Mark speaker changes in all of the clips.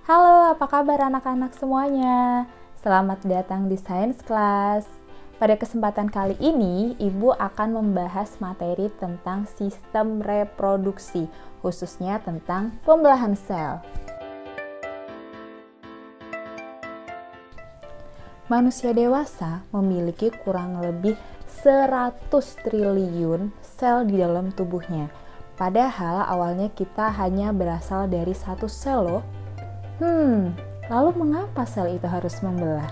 Speaker 1: Halo, apa kabar anak-anak semuanya? Selamat datang di Science Class. Pada kesempatan kali ini, Ibu akan membahas materi tentang sistem reproduksi, khususnya tentang pembelahan sel. Manusia dewasa memiliki kurang lebih 100 triliun sel di dalam tubuhnya. Padahal awalnya kita hanya berasal dari satu sel loh. Lalu mengapa sel itu harus membelah?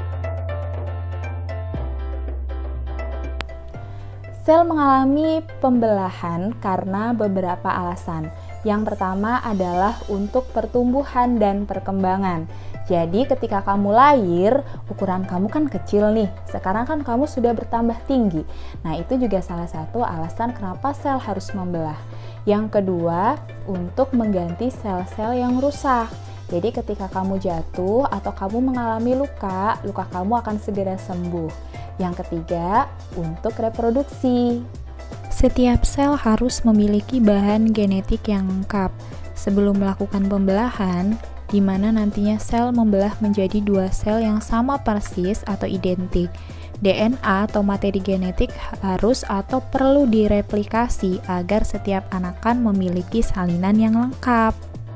Speaker 1: Sel mengalami pembelahan karena beberapa alasan. Yang pertama adalah untuk pertumbuhan dan perkembangan. Jadi ketika kamu lahir, ukuran kamu kan kecil nih. Sekarang kan kamu sudah bertambah tinggi. Nah, itu juga salah satu alasan kenapa sel harus membelah. Yang kedua, untuk mengganti sel-sel yang rusak. Jadi ketika kamu jatuh atau kamu mengalami luka kamu akan segera sembuh. Yang ketiga, untuk reproduksi. Setiap sel harus memiliki bahan genetik yang lengkap sebelum melakukan pembelahan, di mana nantinya sel membelah menjadi dua sel yang sama persis atau identik. DNA atau materi genetik harus atau perlu direplikasi agar setiap anakan memiliki salinan yang lengkap.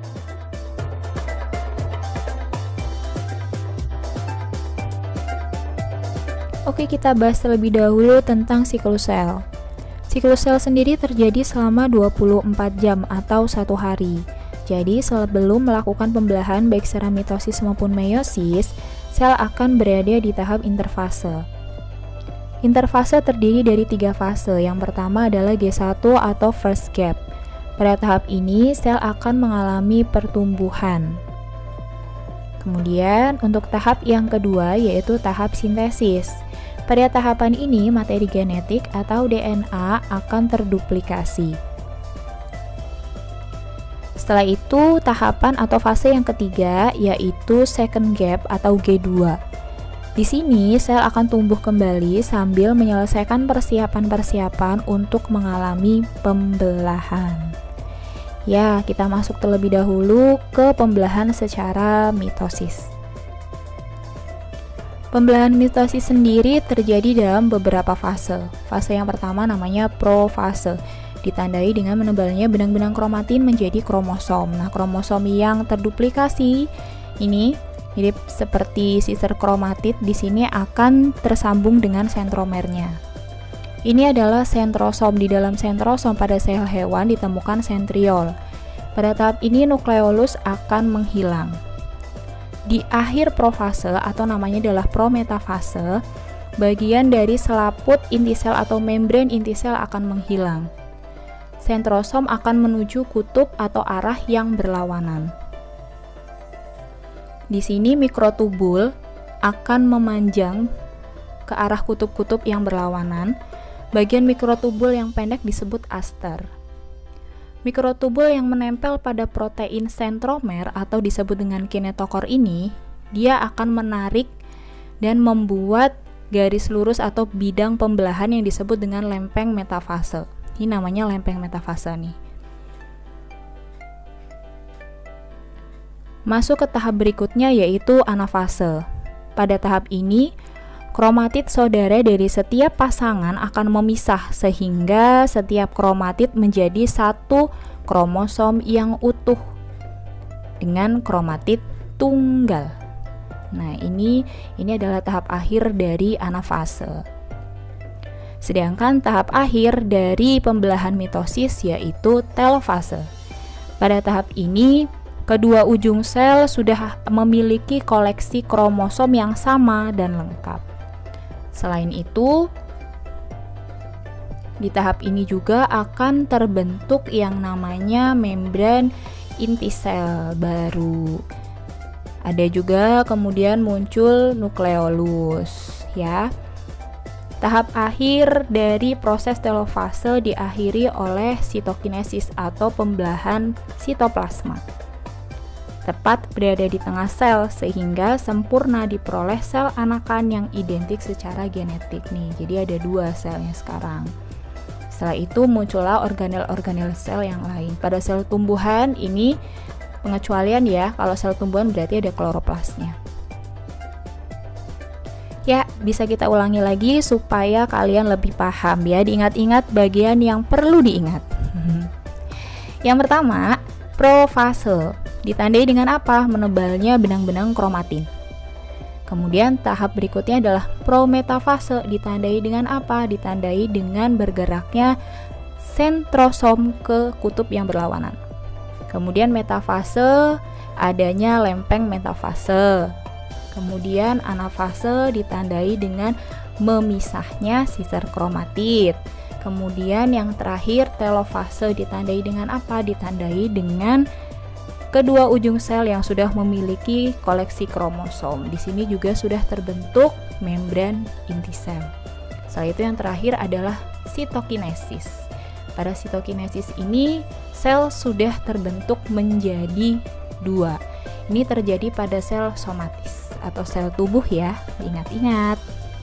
Speaker 1: Oke, kita bahas terlebih dahulu tentang siklus sel. Siklus sel sendiri terjadi selama 24 jam atau 1 hari. Jadi, sebelum melakukan pembelahan baik secara mitosis maupun meiosis, sel akan berada di tahap interfase. Interfase terdiri dari 3 fase. Yang pertama adalah G1 atau first gap. Pada tahap ini, sel akan mengalami pertumbuhan. Kemudian, untuk tahap yang kedua yaitu tahap sintesis. Pada tahapan ini, materi genetik atau DNA akan terduplikasi. Setelah itu, tahapan atau fase yang ketiga yaitu second gap atau G2. Di sini, sel akan tumbuh kembali sambil menyelesaikan persiapan-persiapan untuk mengalami pembelahan. Ya, kita masuk terlebih dahulu ke pembelahan secara mitosis. Pembelahan mitosis sendiri terjadi dalam beberapa fase. Fase yang pertama namanya profase, ditandai dengan menebalnya benang-benang kromatin menjadi kromosom. Nah, kromosom yang terduplikasi ini mirip seperti sisir kromatid, di sini akan tersambung dengan sentromernya. Ini adalah sentrosom. Di dalam sentrosom pada sel hewan ditemukan sentriol. Pada tahap ini nukleolus akan menghilang. Di akhir profase atau namanya adalah prometafase, bagian dari selaput inti sel atau membran inti sel akan menghilang. Sentrosom akan menuju kutub atau arah yang berlawanan. Di sini mikrotubul akan memanjang ke arah kutub-kutub yang berlawanan. Bagian mikrotubul yang pendek disebut aster. Mikrotubul yang menempel pada protein sentromer atau disebut dengan kinetokor ini, dia akan menarik dan membuat garis lurus atau bidang pembelahan yang disebut dengan lempeng metafase. Ini namanya lempeng metafase nih. Masuk ke tahap berikutnya yaitu anafase. Pada tahap ini, kromatid saudara dari setiap pasangan akan memisah sehingga setiap kromatid menjadi satu kromosom yang utuh dengan kromatid tunggal. Nah, ini adalah tahap akhir dari anafase. Sedangkan tahap akhir dari pembelahan mitosis yaitu telofase. Pada tahap ini, kedua ujung sel sudah memiliki koleksi kromosom yang sama dan lengkap. Selain itu, di tahap ini juga akan terbentuk yang namanya membran inti sel baru. Ada juga kemudian muncul nukleolus, ya. Tahap akhir dari proses telofase diakhiri oleh sitokinesis atau pembelahan sitoplasma. Tepat berada di tengah sel sehingga sempurna diperoleh sel anakan yang identik secara genetik nih. Jadi ada 2 selnya sekarang. Setelah itu muncullah organel-organel sel yang lain. Pada sel tumbuhan ini pengecualian ya, kalau sel tumbuhan berarti ada kloroplasnya. Ya, bisa kita ulangi lagi supaya kalian lebih paham ya. Diingat-ingat bagian yang perlu diingat. Yang pertama, profase. Ditandai dengan apa? Menebalnya benang-benang kromatin. Kemudian tahap berikutnya adalah prometafase. Ditandai dengan apa? Ditandai dengan bergeraknya sentrosom ke kutub yang berlawanan. Kemudian metafase, adanya lempeng metafase. Kemudian anafase ditandai dengan memisahnya sisar kromatid. Kemudian yang terakhir telofase ditandai dengan apa? Ditandai dengan kedua ujung sel yang sudah memiliki koleksi kromosom. Di sini juga sudah terbentuk membran inti sel. Setelah itu yang terakhir adalah sitokinesis. Pada sitokinesis ini sel sudah terbentuk menjadi dua. Ini terjadi pada sel somatis atau sel tubuh ya. Ingat-ingat.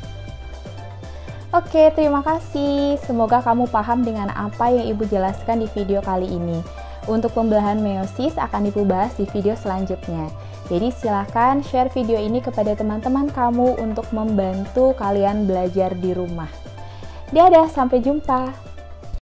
Speaker 1: Oke, terima kasih. Semoga kamu paham dengan apa yang Ibu jelaskan di video kali ini. Untuk pembelahan meiosis akan Ibu bahas di video selanjutnya. Jadi silahkan share video ini kepada teman-teman kamu untuk membantu kalian belajar di rumah. Dadah, sampai jumpa.